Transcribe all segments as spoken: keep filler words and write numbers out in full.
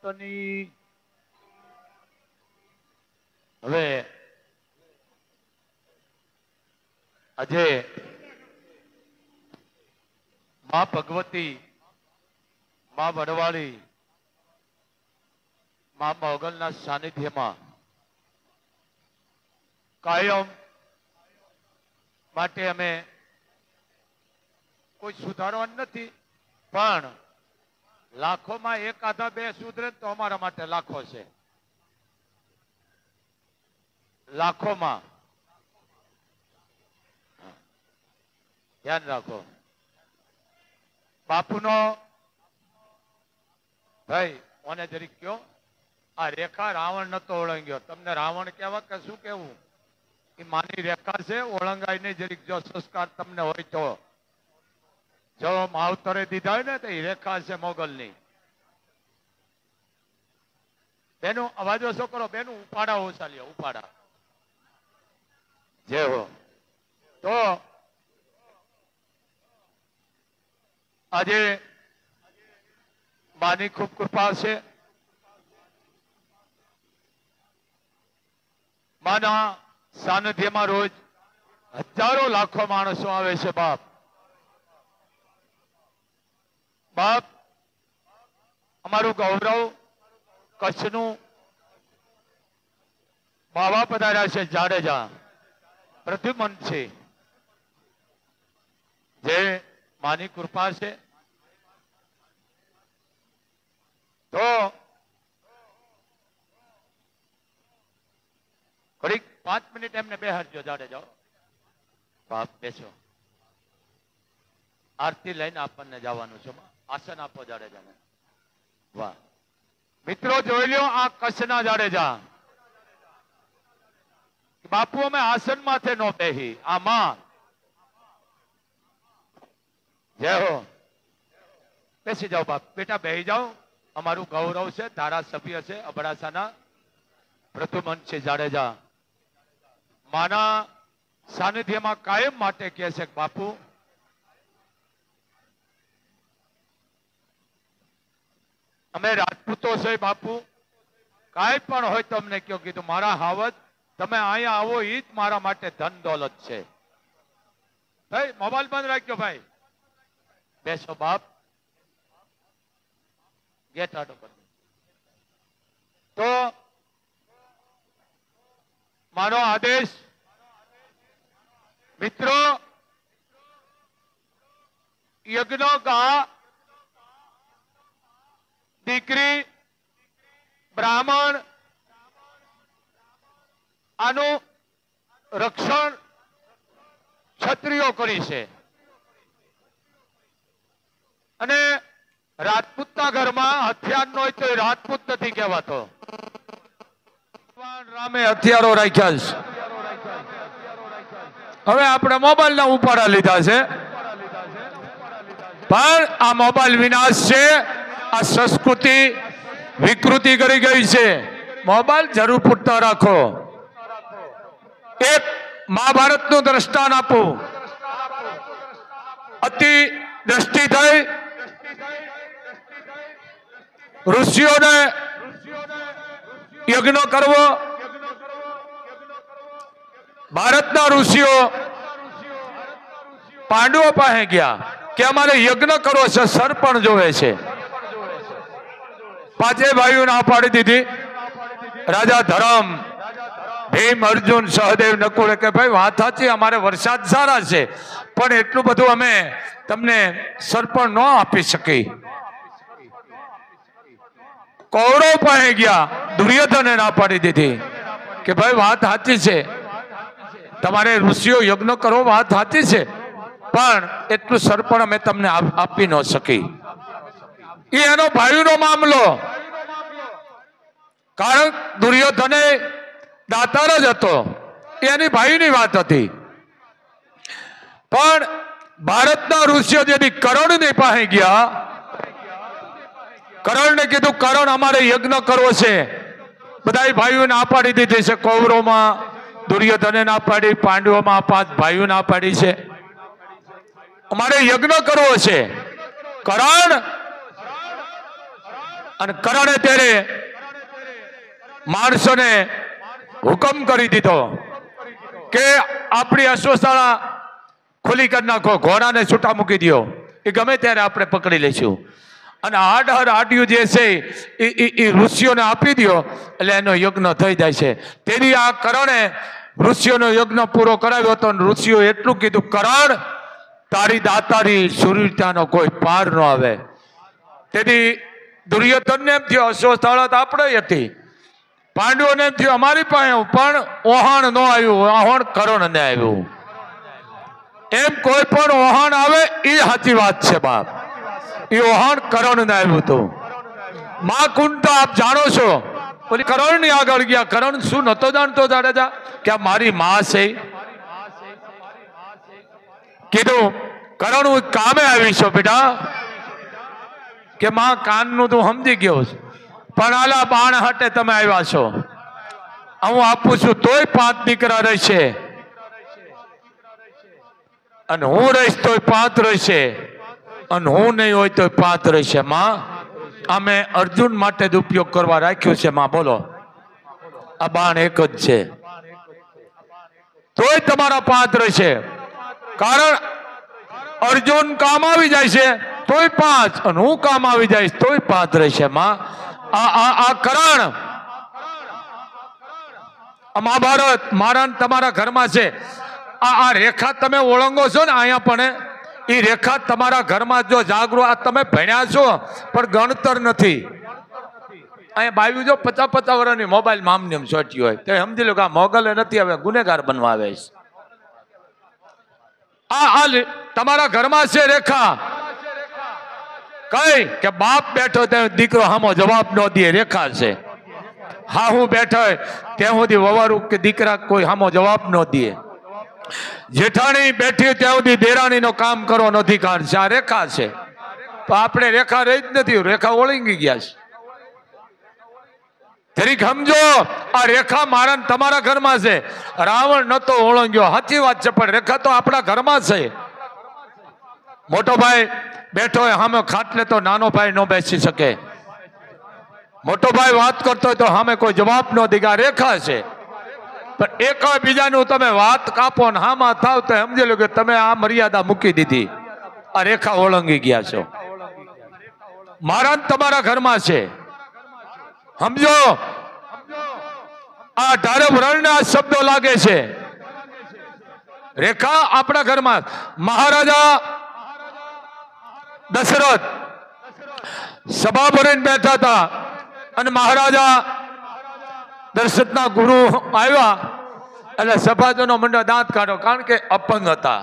ભક્તની હવે આજે માં ભગવતી, માં વડવાળી, માં મોગલના સાનિધ્યમાં કાયમ માટે અમે કોઈ સુધારવાનું નથી, પણ લાખોમાં એક આધા બે સુધરે તો અમારા માટે લાખો છે. લાખોમાં ધ્યાન રાખો. બાપુનો ભાઈ મને જરીક કયો, આ રેખા રાવણ નતો ઓળંગ્યો. તમને રાવણ કહેવા કે શું કેવું? એ માની રેખા છે, ઓળંગાઈ નહીં. જરીક જો સંસ્કાર તમને હોય તો, જો માવતરે દીધા હોય ને તો એ રેખા છે મોગલની. બેનું અવાજ ઓછો કરો. બેનું ઉપાડા ઓછા લ્યો, ઉપાડા જે હો. તો આજે માની ખૂબ કૃપા છે. માના સાનિધ્યમાં રોજ હજારો લાખો માણસો આવે છે. બાપ બાપ અમારું ગૌરવ કચ્છનું બાવા પધાર્યા છે જાડેજા પ્રદ્યુમન છે, જે માની કૃપા છે. તો ઘડીક પાંચ મિનિટ એમને બેહાડજો જાડેજા. બાપ બેસો, આરતી લઈને આપણને જવાનું છે. આસન આપો જાડેજાને. વાહ મિત્રો, જોઈ લો આ કચ્છના જાડેજા. બાપુ અમે આસન માથે નો બેહી. આમાં જય હો. બેસી જાઓ બાપ. બેટા બેસી જાઓ. અમારું ગૌરવ છે. ધારાસભ્ય છે અબડાસાના પ્રદ્યુમનસિંહ જાડેજા. માના સાનિધ્યમાં કાયમ માટે કહે છે બાપુ અમે રાજપૂતો છે. બાપુ કાંઈ પણ હોય તો અમને કયો. કીધું મારા હાવત તમે અહીંયા આવો એ જ મારા માટે ધન દોલત છે. ભાઈ મોબાઈલ બંધ રાખ્યો. ભાઈ બેસો બાપ. ગેટ આટો કર. તો મારો આદેશ મિત્રો, યજ્ઞ કા દીકરી બ્રાહ્મણ આનું રક્ષણ ક્ષત્રિયો કરી છે. અને રાજપૂતના ઘરમાં હથિયાર નો હોય તો રાજપૂત નથી કહેવાતો. ભગવાન રામે હથિયારો રાખ્યા છે. હવે આપણે મોબાઈલ ના ઉપાડા લીધા છે, પણ આ મોબાઈલ વિનાશ છે. આ સંસ્કૃતિ વિકૃતિ કરી ગઈ છે. મોબાઈલ જરૂર પૂરતા રાખો. એક મહાભારતનું દ્રષ્ટાંત આપું. અતિ દ્રષ્ટિ થઈ ઋષિઓને યજ્ઞ કરવો. ભારતના ઋષિઓ પાંડવો પાસે ગયા કે અમારે યજ્ઞ કરવો છે, સરપણ જોવે છે. પાંચે ભાઈઓ ના પાડી દીધી. રાજા ધરમ, ભીમ, અર્જુન, સહદેવ, નકુળ કે ભાઈ વાત સાચી, અમારે વરસાદ સારા છે, પણ એટલું બધું અમે તમને સરપણ ન આપી શકી. કૌરવ પાસે ગયા, દુર્યોધને ના પાડી દીધી કે ભાઈ વાત સાચી છે, તમારે ઋષિઓ યજ્ઞ કરો, વાત સાચી છે, પણ એટલું સરપણ અમે તમને આપી ન શકી. એ એનો ભાઈનો મામલો. કારણ દુર્યોધને દાતાર જ હતો, એની ભાઈની વાત હતી. પણ ભારતના ઋષિઓ જેથી કરણની પાસે ગયા, કરણને કીધું કરણ અમારે યજ્ઞ કરવો છે. બધા ભાઈઓ ના પાડી દીધી છે. કૌરવમાં દુર્યોધને ના પાડી, પાંડવોમાં પાંચ ભાઈઓ ના પાડી છે. અમારે યજ્ઞ કરવો છે. કરણ અને કરણે ત્યારે માણસોને હુકમ કરી દીધો કે આપણી અશ્વશાળા ખુલ્લી કરી નાખો, ઘોડાને છૂટા મૂકી દો, એ ગમે ત્યારે આપણે પકડી લઈશું. અને હાડ હર હાડ્યું જે છે એ ઋષિઓને આપી દો એટલે એનો યજ્ઞ થઈ જાય છે. તેની આ કરણે ઋષિઓનો યજ્ઞ પૂરો કરાવ્યો હતો. ઋષિઓ એટલું કીધું, કરણ તારી દાતારી શૂરવીરતાનો કોઈ પાર ન આવે. તેથી દુર્યોધનને એમ થયું અશ્વશાળા તો આપણે હતી, પાંડવોને એમ થયું અમારી પાસે, પણ ઓહાણ ન આવ્યું, ઓહાણ કરણને આવ્યું. એમ કોઈ પણ ઓહાણ આવે એ સાચી વાત છે બાપ, એ ઓહાણ કરણને આવ્યું હતું. માં કુંડ તો આપ જાણો છો, બોલી કરણ ની આગળ ગયા. કરણ શું નતો જાણતો જાડેજા કે આ મારી માં છે? કીધું કરણ હું કામે આવી છું બેટા, કે માં કાનનું તું સમજી ગયો, પણ આલા બાણ હાટે તમે આવ્યા છો, હું આપું છું તોય પાંચ દીકરા રહેશે, અને હું રહીશ તોય પાંચ રહેશે, અને હું નહીં હોય તો પાંચ રહેશે. માં અમે અર્જુન માટે જ ઉપયોગ કરવા રાખ્યો છે. માં બોલો, આ બાણ એક જ છે, તોય તમારા પાંચ રહેશે. કારણ અર્જુન કામ આવી જાય છે તોય પાંચ, અને હું કામ આવી જઈશ તોય પાંચ રહેશે. માં આ આ આ કરણ મહાભારત મારા તમારા ઘરમાં છે. આ આ રેખા તમે ઓળંગો છો ને અહીંયા, પણ એ રેખા તમારા ઘરમાં જો જાગૃત, આ તમે ભણ્યા છો પણ ગણતર નથી. અહીંયા બાવ્યું જો પચાસ પચાસ વર્ષની મોબાઈલ મામની સોટી હોય તો સમજી લો કે આ મોગલે નથી, હવે ગુનેગાર બનવા આવે છે. આ આ તમારા ઘરમાં છે રેખા, કઈ કે બાપ બેઠો ત્યાં દીકરો હામો જવાબ ન દે, રેખા છે. હા હું બેઠો ત્યાં સુધી વવારું કે દીકરા કોઈ હામો જવાબ ન દે. જેઠાણી બેઠી ત્યાં સુધી દેરાણી નો કામ કરો નથી કાઢશે, આ રેખા છે. તો આપણે રેખા રહી જ નથી, રેખા ઓળંગી ગયા છે. તરીક સમજો, આ રેખા મારા તમારા ઘરમાં છે. રાવણ નતો ઓળંગ્યો, સાચી વાત છે, પણ રેખા તો આપણા ઘરમાં છે. મોટો ભાઈ બેઠો હોય સામે ખાટલે તો નાનો ભાઈ ન બેસી શકે. મોટો ભાઈ વાત કરતો હોય તો સામે કોઈ જવાબ ન દે, આ રેખા છે. પણ એક બીજાનું તમે વાત કાપો ને હામાં થાવ તો સમજી લો કે તમે આ મર્યાદા મૂકી દીધી, આ રેખા ઓળંગી ગયા છો. મારા તમારા ઘરમાં છે, સમજો. આ ધારે વર્ણના શબ્દો લાગે છે, રેખા આપણા ઘરમાં. મહારાજા દશરથ સભા ભરીને બેઠા હતા, અને મહારાજા દશરથના ગુરુ આવ્યા એટલે સભાજનો મંડળ દાંત કાઢો, કારણ કે અપંગ હતા,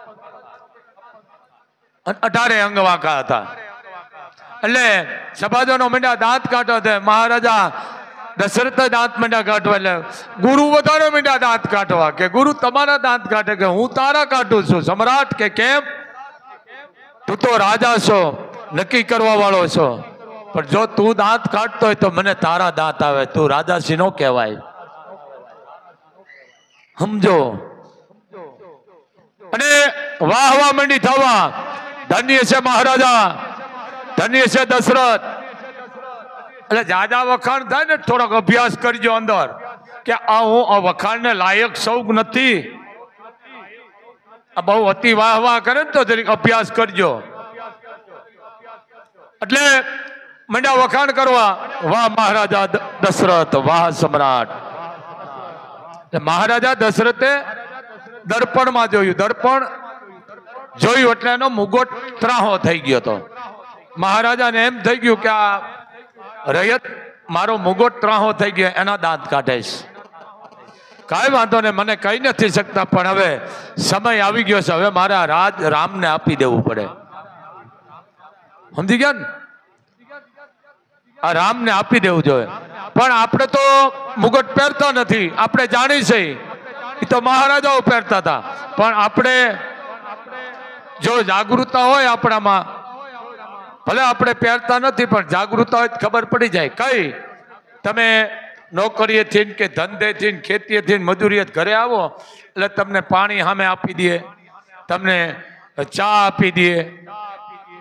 અઢારે અંગવાકા હતા. એટલે સભાજનો મંડળ દાંત કાઢો, મહારાજા દશરથ દાંત મંડ્યા કાઢવા, એટલે ગુરુ વધારે મંડ્યા દાંત કાઢવા, કે ગુરુ તમારા દાંત કાઢે, કે હું તારા કાઢું છું. સમ્રાટ કે કેમ? તું તો રાજા છો, નક્કી કરવા વાળો છો, પણ જો તું દાંત કાઢતો હોય તો મને તારા દાંત આવે, તું રાજાશી નો કહેવાય. સમજો. અને વાહ વાહ મંડી થવા, ધન્ય છે મહારાજા, ધન્ય છે દશરથ. એટલે જાજા વખાણ થાય ને થોડોક અભ્યાસ કરજો અંદર, કે આ હું આ વખાણ ને લાયક સૌ નથી. બહુ અતિ વાહ વાહ કરે ને તો જરીક અભ્યાસ કરજો. એટલે મંડ્યા વખાણ કરવા, વાહ મહારાજા દશરથ, વાહ સમ્રાટ. મહારાજા દશરથે દર્પણમાં જોયું, દર્પણ જોયું એટલે એનો મુગટ ત્રાહો થઈ ગયો હતો. મહારાજાને એમ થઈ ગયું કે આ રયત મારો મુગટ ત્રાહો થઈ ગયો, એના દાંત કાઢીશ. કાંઈ વાંધો ને, મને કહી નથી શકતા, પણ હવે સમય આવી ગયો છે, હવે મારે આ રાજ રામને આપી દેવું પડે. સમજી ગયા ને? આ રામને આપી દેવું જોઈએ. પણ આપણે તો મુગટ પહેરતા નથી, આપણે જાણી છે, એ તો મહારાજાઓ પહેરતા હતા. પણ આપણે જો જાગૃતતા હોય આપણામાં, ભલે આપણે પહેરતા નથી પણ જાગૃતતા હોય ખબર પડી જાય. કઈ તમે નોકરીએથી કે ધંધેથી ખેતીએથી મજૂરીએ ઘરે આવો એટલે તમને પાણી સામે આપી દે, તમને ચા આપી દે,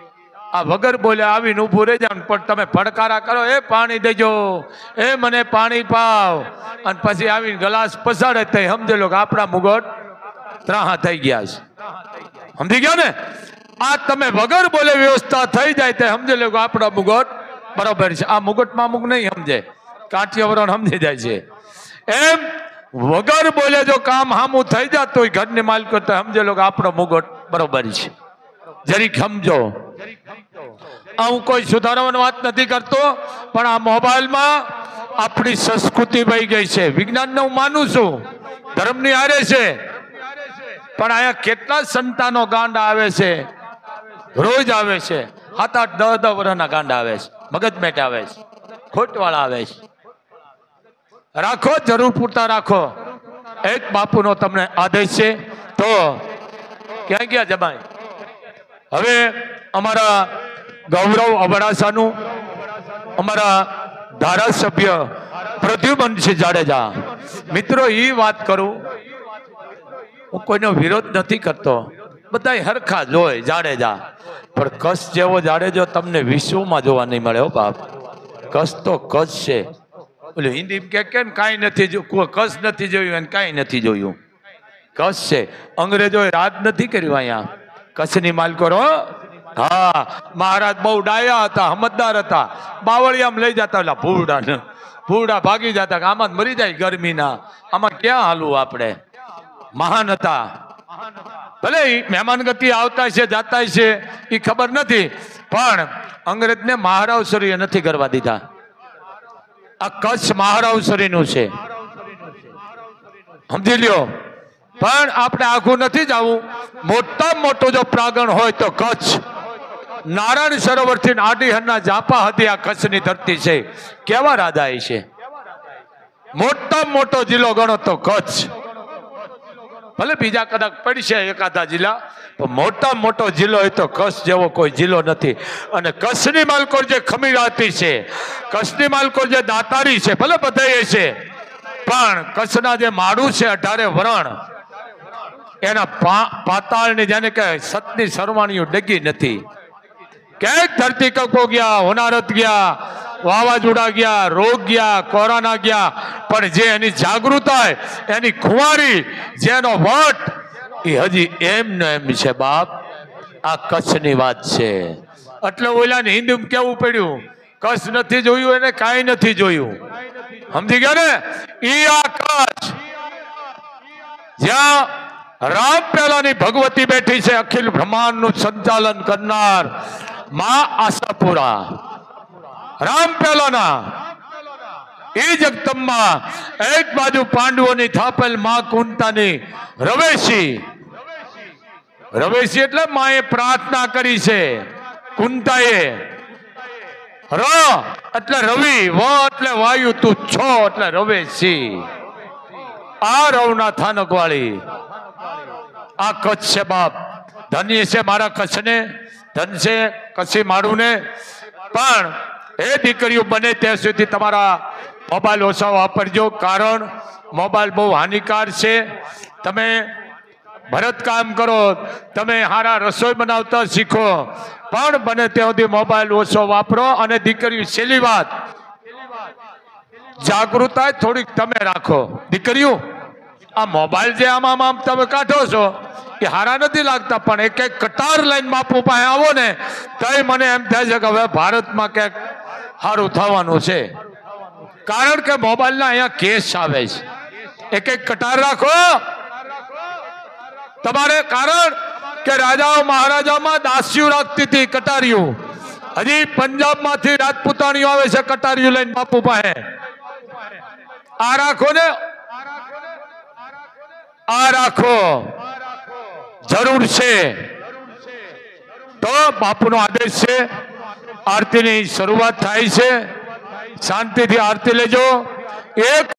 આ વગર બોલે આવીને ઊભું રહી જાવ પણ તમે ફડકારા કરો, એ પાણી દેજો, એ મને પાણી પાવ, અને પછી આવીને ગ્લાસ પસાડે તો સમજેલો કે આપણા મુગટ ત્રાહા થઈ ગયા છે. સમજી ગયા ને? આ તમે વગર બોલે વ્યવસ્થા થઈ જાય તો સમજેલો કે આપણા મુગટ બરોબર છે. આ મુગટમાં અમુક નહીં સમજે, કાઠિયાવાડ સમજી જાય છે. એમ વગર બોલે જો કામ હામું થઈ જતું હોય ઘરની માલિકો તો સમજેલો કે આપણો મુગટ બરોબર છે. જરીક સમજો. હું કોઈ સુધારવાની વાત નથી કરતો, પણ આ મોબાઈલમાં આપણી સંસ્કૃતિ વહી ગઈ છે. વિજ્ઞાનને હું માનું છું, ધર્મની હારે છે, પણ અહીંયા કેટલા સંતાનો ગાંડા આવે છે, રોજ આવે છે, સાત આઠ દસ દસ વર્ષના ગાંડા આવે છે, મગજ મેટ આવે છે, ખોટવાળા આવે છે. રાખો, જરૂર પૂરતા રાખો. એક બાપુનો તમને આદેશ છે. તો ક્યાં ગયા જમાઈ? હવે અમારા ગૌરવ અબડાસાનું અમારા ધારાસભ્ય પ્રદ્યુમનસિંહ જાડેજા, મિત્રો એ વાત કરું, હું કોઈનો વિરોધ નથી કરતો, બધા હરખા જોય જાડેજા, પણ કચ્છ જેવો જાડેજો તમને વિશ્વમાં જોવા નહીં મળે હો બાપ. કચ્છ તો કચ્છ છે. એટલે હિન્દી કે કેમ કાંઈ નથી જોયું, કચ્છ નથી જોયું અને કાંઈ નથી જોયું. કચ્છ છે. અંગ્રેજોએ રાજ નથી કર્યું અહીંયા. કચ્છની માલકો રો. હા, મહારાજ બહુ ડાયા હતા, સમજદાર હતા. બાવળિયામાં લઈ જતા ઓલા ભૂરડા ને, ભૂરડા ભાગી જતા કે આમાં મરી જાય ગરમીના, આમાં ક્યાં હાલવું આપણે. મહાન હતા. ભલે મહેમાન ગતિ આવતા છે જાતા છે એ ખબર નથી, પણ અંગ્રેજને મહારાવસરીએ નથી કરવા દીધા. આ કચ્છ મહારાવસરીનું છે, સમજી લ્યો. પણ આપણે આખું નથી જવું. મોટામાં મોટું જો પ્રાંગણ હોય તો કચ્છ. નારાયણ સરોવર થી આડીહરના જાપા હતી આ કચ્છની ધરતી છે. કેવા રાજા છે. મોટામાં મોટો જિલ્લો ગણો તો કચ્છ. ભલે બીજા કદાચ પડશે એકાદા જિલ્લા, પણ મોટામાં મોટો જિલ્લો હોય તો કચ્છ જેવો કોઈ જિલ્લો નથી. અને કચ્છની માલકોર જે ખમીરાતી છે, કચ્છની માલકોર જે દાતારી છે, ભલે બધા છે, પણ કચ્છના જે માળું છે અઢારે વરણ, એના પાતાળની જેને કે સતની સરવાણીઓ ડગી નથી. ક્યાંક ધરતી કકો ગયા, હોનારત ગયા, વાવાઝોડા ગયા, રોગ ગયા, કોરોના ગયા, પણ જે એની જાગૃતતા, એની ખુવારી, જેનો વટ, એ હજી એમ ને એમ છે બાપ. આ કચ્છની વાત છે. એટલે ઓલાને હિન્દુ કેવું પડ્યું, કચ્છ નથી જોયું એને કાંઈ નથી જોયું. સમજી ગયા ને? ઈ આ કચ્છ જ્યાં રામ પેલાની ભગવતી બેઠી છે, અખિલ બ્રહ્માંડ નું સંચાલન કરનાર માં આશાપુરા, રામ પેલાના એ જગદંબા. એક બાજુ પાંડવોની થાપેલ માં કુંતાની રવેશી. રવેશી એટલે માએ પ્રાર્થના કરી છે કુંતાએ. ર એટલે રવિ, વ એટલે વાયુ, તું છો એટલે રવેશી. આ રવના થાનક વાળી આ કચ્છ છે બાપ. ધન્ય છે મારા કચ્છને, ધન છે કચ્છી મારું ને. પણ એ દીકરીઓ બને ત્યાં સુધી તમારા મોબાઈલ ઓછા વાપરજો, કારણ મોબાઈલ બહુ હાનિકાર છે. તમે ભરત કામ કરો, તમે સારા રસોઈ બનાવતા શીખો, પણ બને ત્યાં સુધી મોબાઈલ ઓછો વાપરો. અને દીકરીઓ છેલ્લી વાત, જાગૃતતા થોડીક તમે રાખો. દીકરીઓ આ મોબાઈલ જે આમ આમ આમ તમે કાઢો છો એ હારા નથી લાગતા, પણ એક એક કટાર લઈને બાપુ પાસે આવો ને તો મને એમ થાય છે કે હવે ભારતમાં ક્યાંક સારું થવાનું છે. કારણ કે મોબાઈલના અહીંયા કેસ આવે છે. એક એક કટાર રાખો તમારે. કારણ કે રાજાઓ મહારાજામાં દાસીઓ રાખતી હતી કટારીઓ. હજી પંજાબ માંથી રાજપૂતાણીઓ આવે છે કટારીઓ લઈને બાપુ પાસે. આ રાખો ને, આ રાખો, જરૂર છે. તો બાપુનો આદેશ છે. આરતીની શરૂઆત થાય છે. શાંતિથી આરતી લેજો. એક